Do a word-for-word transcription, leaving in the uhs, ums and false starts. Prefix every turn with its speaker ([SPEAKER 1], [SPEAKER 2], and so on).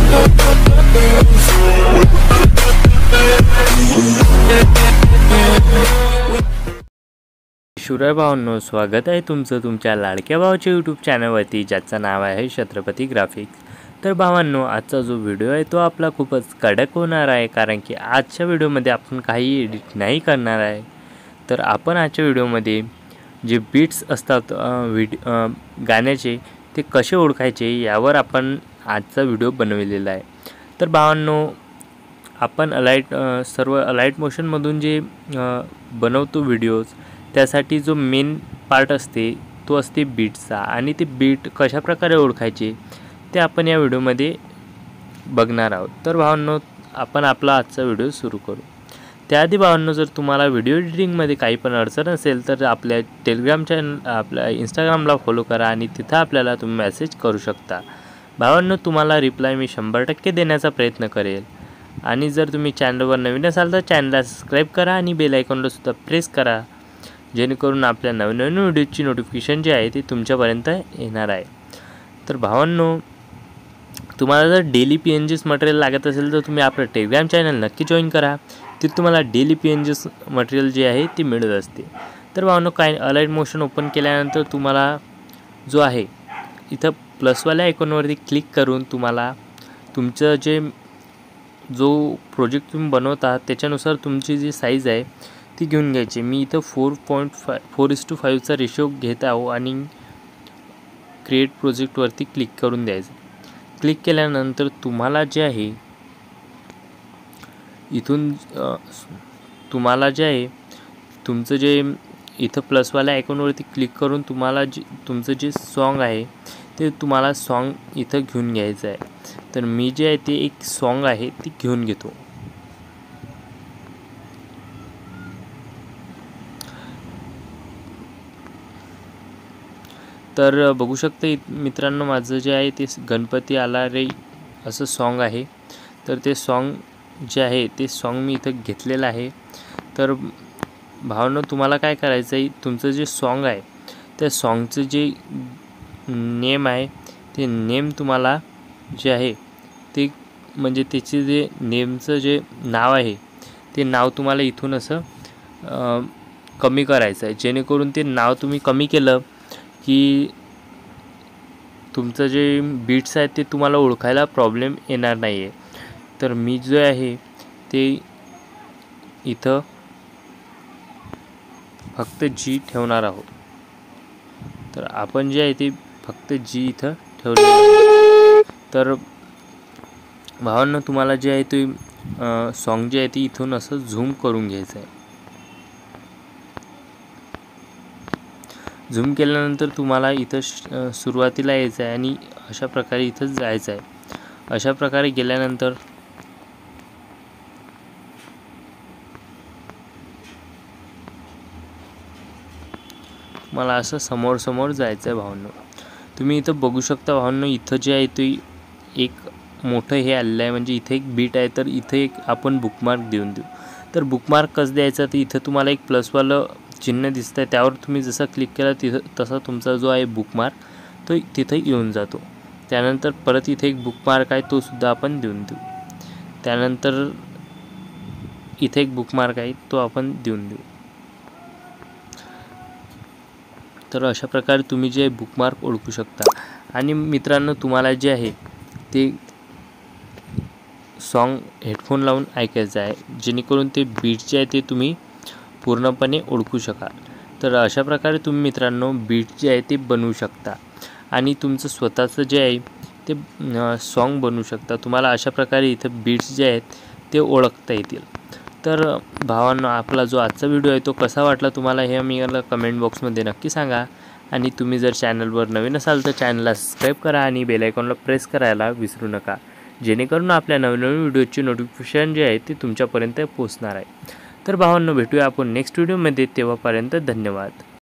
[SPEAKER 1] शिवराय भावांनो, स्वागत आहे तुमचं तुमच्या लाडक्या भावाच्या यूट्यूब चॅनलवरती, ज्याचं नाव आहे छत्रपती ग्राफिक्स। तर भावांनो, आजचा जो व्हिडिओ आहे तो आपला खूपच कडक होणार आहे, कारण की आजच्या व्हिडिओमध्ये आपण काही एडिट नाही करणार आहे। तर आपण आजच्या व्हिडिओमध्ये जे बीट्स असतात व्हिडिओ गाण्याचे ते कसे ओळखायचे यावर आपण आजचा व्हिडिओ बनवलेला आहे। तर भावांनो, आपण अलाइट सर्व अलाइट मोशनमधून जे बनवतो व्हिडिओज, त्यासाठी जो मेन पार्ट असते तो असते बीटचा, आणि ते बीट कशा प्रकारे ओळखायचे ते आपण या व्हिडिओमध्ये बघणार आहोत। तर भावांनो, आपण आपला आजचा व्हिडिओ सुरू करू। त्याआधी भावांनो, जर तुम्हाला व्हिडिओ एडिटिंगमध्ये काही पण अडचण असेल तर आपल्या टेलिग्राम चॅनल आपल्या इंस्टाग्रामला फॉलो करा, आणि तिथं आपल्याला तुम्ही मेसेज करू शकता। भावांनो, तुम्हाला रिप्लाय मी शंभर टक्के देण्याचा प्रयत्न करेल। आणि जर तुम्ही चॅनलवर नवीन असाल तर चॅनलला सबस्क्राईब करा आणि बेल आयकॉनला सुद्धा प्रेस करा, जेणेकरून आपल्या नवीन नवीन व्हिडिओची नोटिफिकेशन जे आहे ते तुमच्यापर्यंत येणार आहे। तर भावांनो, तुम्हाला जर daily P N Gs material लागत असेल तर तुम्ही आपलं टेलिग्राम चॅनल नक्की जॉईन करा, तिथे तुम्हाला daily P N Gs material जे आहे ते मिळत असते। तर भावांनो, काय अलाइट मोशन ओपन केल्यानंतर तुम्हाला जो आहे इथं प्लसवाल्या आयकॉनवरती क्लिक करून तुम्हाला तुमचं जे जो प्रोजेक्ट तुम्ही बनवता त्याच्यानुसार तुमची जी साईज आहे ती घेऊन घ्यायची। मी इथं four point five four is to फाईव्हचा रेशो घेत आहो आणि क्रिएट प्रोजेक्टवरती क्लिक करून द्यायचं। क्लिक केल्यानंतर तुम्हाला जे आहे इथून तुम्हाला जे आहे तुमचं जे इथं प्लसवाल्या आयकॉनवरती क्लिक करून तुम्हाला जे तुमचं जे सॉन्ग आहे ते तुम्हाला सॉन्ग इथं घेऊन घ्यायचं आहे। तर मी जे आहे ते एक सॉन्ग आहे ते घेऊन घेतो। तर बघू शकता मित्रांनो, माझं जे आहे ते गणपती आला रे असं सॉन्ग आहे। तर ते सॉन्ग जे आहे ते सॉन्ग मी इथं घेतलेलं आहे। तर भावांनो, तुम्हाला काय करायचं आहे, तुमचं जे सॉन्ग आहे त्या सॉन्गचं जे नेम आहे ते नेम तुम्हाला जे आहे ते म्हणजे त्याचे जे नेमचं जे नाव आहे ते नाव तुम्हाला इथून असं कमी करायचं आहे, जेणेकरून ते नाव तुम्ही कमी केलं की तुमचं जे बीट्स आहेत ते तुम्हाला ओळखायला प्रॉब्लेम येणार नाही आहे। तर मी जो आहे ते इथं फक्त जी ठेवणार आहोत। तर आपण जे आहे ते फक्त जी इथं ठेवलेलं आहे। तर भावांनो, तुम्हाला जे आहे ते सॉन्ग जे आहे ते इथून असं झूम करून घ्यायचं आहे। झूम केल्यानंतर तुम्हाला इथं सुरुवातीला यायचं आहे आणि अशा प्रकारे इथं जायचं आहे। अशा प्रकारे गेल्यानंतर मला असं समोर समोर जायचं आहे। भावांनो, तुम्ही इथं बघू शकता भावांनो, इथं जे आहे ते एक मोठं हे आलेलं आहे, म्हणजे इथे एक बीट आहे। तर इथे एक आपण बुकमार्क देऊन देऊ। तर बुकमार्क कसं द्यायचं, तर इथं तुम्हाला एक प्लसवालं चिन्ह दिसतं आहे, त्यावर तुम्ही जसं क्लिक केलं तिथं तसा तुमचा जो आहे बुकमार्क तो तिथं येऊन जातो। त्यानंतर परत इथे एक बुकमार्क आहे तो सुद्धा आपण देऊन देऊ। त्यानंतर इथे एक बुकमार्क आहे तो आपण देऊन देऊ। तर अशा प्रकारे तुम्ही जे बुकमार्क ओळखू शकता। आणि मित्रांनो, तुम्हाला जे आहे ते सॉन्ग हेडफोन लावून ऐकायचं आहे, जेणेकरून ते बीट जे आहे ते तुम्ही पूर्णपणे ओळखू शकाल। तर अशा प्रकारे तुम्ही मित्रांनो बीट जे आहे ते बनवू शकता आणि तुमचं स्वतःचं जे आहे ते सॉन्ग बनवू शकता। तुम्हाला अशा प्रकारे इथं बीट्स जे आहेत ते ओळखता येतील। तर भावांनो, आपला जो आजचा व्हिडिओ आहे तो कसा वाटला तुम्हाला हे मी मला कमेंट बॉक्समध्ये नक्की सांगा। आणि तुम्ही जर चॅनलवर नवीन असाल तर चॅनलला सबस्क्राईब करा आणि बेल आयकॉनला प्रेस करायला विसरू नका, जेणेकरून आपल्या नवीन नवीन व्हिडिओची नोटिफिकेशन जे आहे ते तुमच्यापर्यंत पोहोचणार आहे। तर भावांनो, भेटूया आपण नेक्स्ट व्हिडिओमध्ये, तेव्हापर्यंत धन्यवाद।